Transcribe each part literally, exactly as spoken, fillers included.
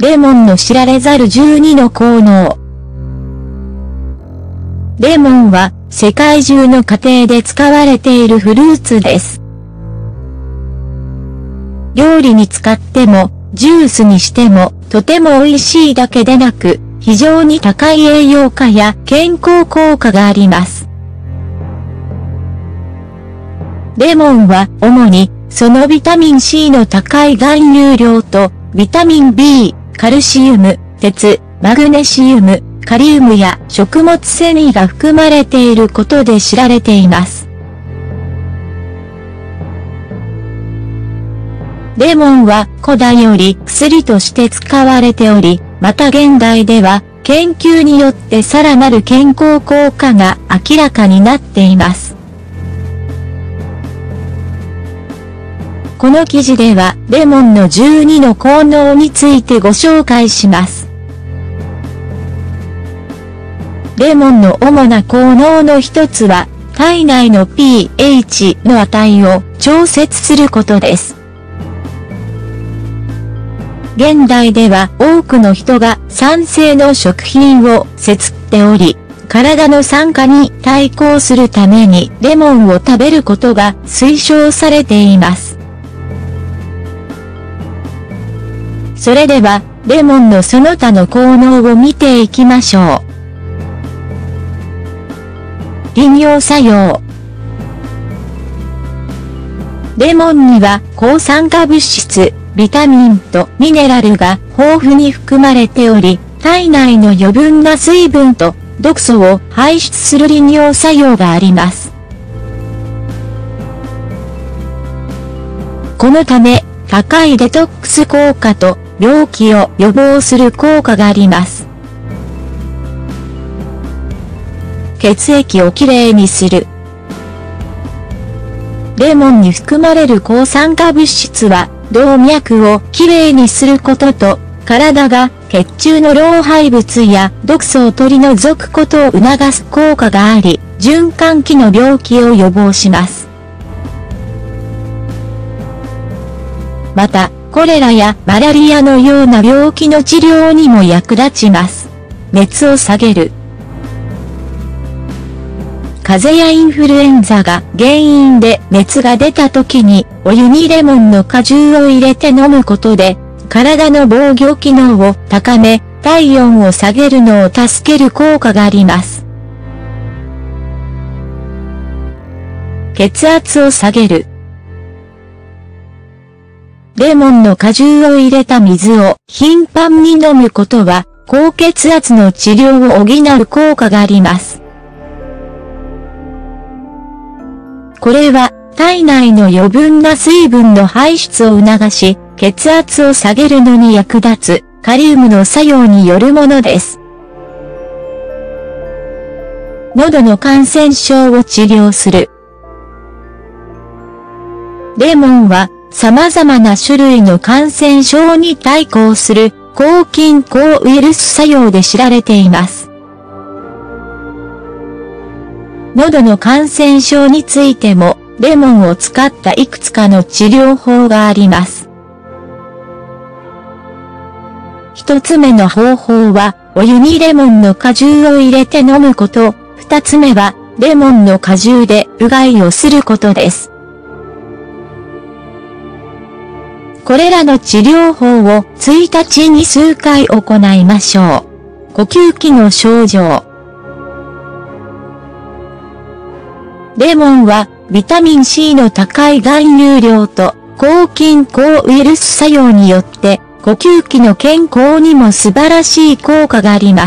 レモンの知られざるじゅうにの効能。レモンは世界中の家庭で使われているフルーツです。料理に使っても、ジュースにしても、とても美味しいだけでなく、非常に高い栄養価や健康効果があります。レモンは主に、そのビタミン シー の高い含有量と、ビタミン ビー、カルシウム、鉄、マグネシウム、カリウムや食物繊維が含まれていることで知られています。レモンは古代より薬として使われており、また現代では研究によってさらなる健康効果が明らかになっています。この記事ではレモンのじゅうにの効能についてご紹介します。レモンの主な効能の一つは、体内の pH の値を調節することです。現代では多くの人が酸性の食品を摂っており、体の酸化に対抗するためにレモンを食べることが推奨されています。それでは、レモンのその他の効能を見ていきましょう。利尿作用。レモンには抗酸化物質、ビタミンとミネラルが豊富に含まれており、体内の余分な水分と毒素を排出する利尿作用があります。このため、高いデトックス効果と病気を予防する効果があります。血液をきれいにする。レモンに含まれる抗酸化物質は、動脈をきれいにすることと、体が血中の老廃物や毒素を取り除くことを促す効果があり、循環器の病気を予防します。また、コレラやマラリアのような病気の治療にも役立ちます。熱を下げる。風邪やインフルエンザが原因で熱が出た時にお湯にレモンの果汁を入れて飲むことで体の防御機能を高め体温を下げるのを助ける効果があります。血圧を下げる。レモンの果汁を入れた水を頻繁に飲むことは高血圧の治療を補う効果があります。これは体内の余分な水分の排出を促し、血圧を下げるのに役立つカリウムの作用によるものです。喉の感染症を治療する。レモンは様々な種類の感染症に対抗する抗菌抗ウイルス作用で知られています。喉の感染症についても、レモンを使ったいくつかの治療法があります。一つ目の方法は、お湯にレモンの果汁を入れて飲むこと。二つ目は、レモンの果汁でうがいをすることです。これらの治療法をいちにちに数回行いましょう。呼吸器の症状。レモンはビタミン シー の高い含有量と抗菌抗ウイルス作用によって呼吸器の健康にも素晴らしい効果があります。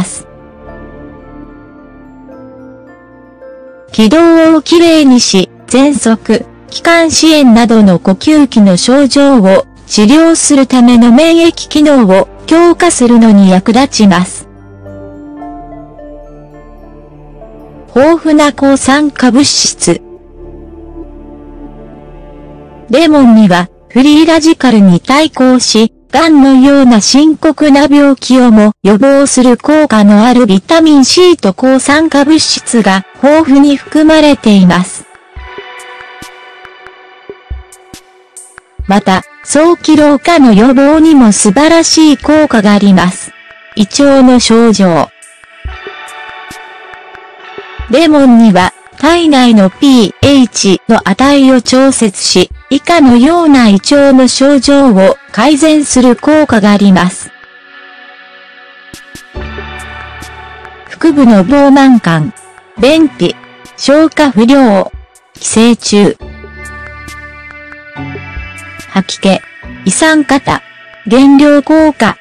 気道をきれいにし、喘息、気管支炎などの呼吸器の症状を治療するための免疫機能を強化するのに役立ちます。豊富な抗酸化物質。レモンにはフリーラジカルに対抗し、がんのような深刻な病気をも予防する効果のあるビタミン シー と抗酸化物質が豊富に含まれています。また、 早期老化の予防にも素晴らしい効果があります。胃腸の症状。レモンには、体内の pH の値を調節し、以下のような胃腸の症状を改善する効果があります。腹部の膨満感、便秘、消化不良、寄生虫、吐き気、胃酸過多、減量効果。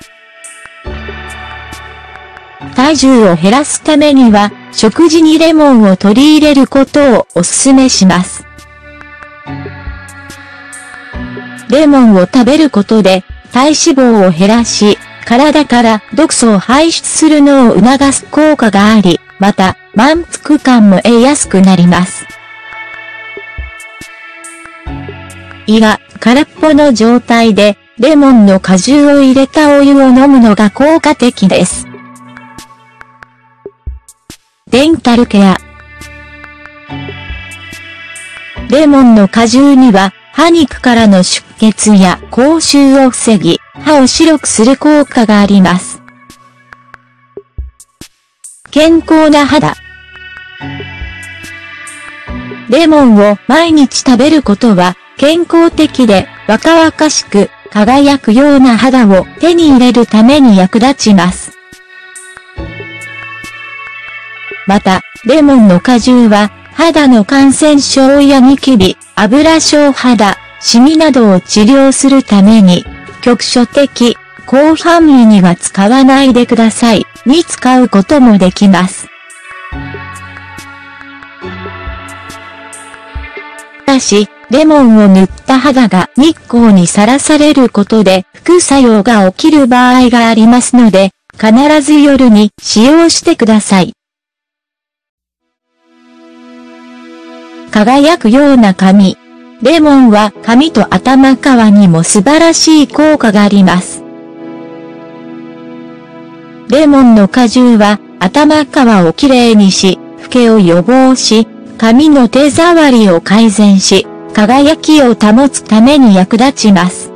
体重を減らすためには、食事にレモンを取り入れることをお勧めします。レモンを食べることで、体脂肪を減らし、体から毒素を排出するのを促す効果があり、また、満腹感も得やすくなります。胃が空っぽの状態で、レモンの果汁を入れたお湯を飲むのが効果的です。デンタルケア。レモンの果汁には、歯肉からの出血や口臭を防ぎ、歯を白くする効果があります。健康な肌。レモンを毎日食べることは、健康的で若々しく輝くような肌を手に入れるために役立ちます。また、レモンの果汁は、肌の感染症やニキビ、油症肌、シミなどを治療するために、局所的、広範囲には使わないでください、に使うこともできます。ただし、レモンを塗った肌が日光にさらされることで副作用が起きる場合がありますので、必ず夜に使用してください。輝くような髪。レモンは髪と頭皮にも素晴らしい効果があります。レモンの果汁は頭皮をきれいにし、老けを予防し、髪の手触りを改善し、輝きを保つために役立ちます。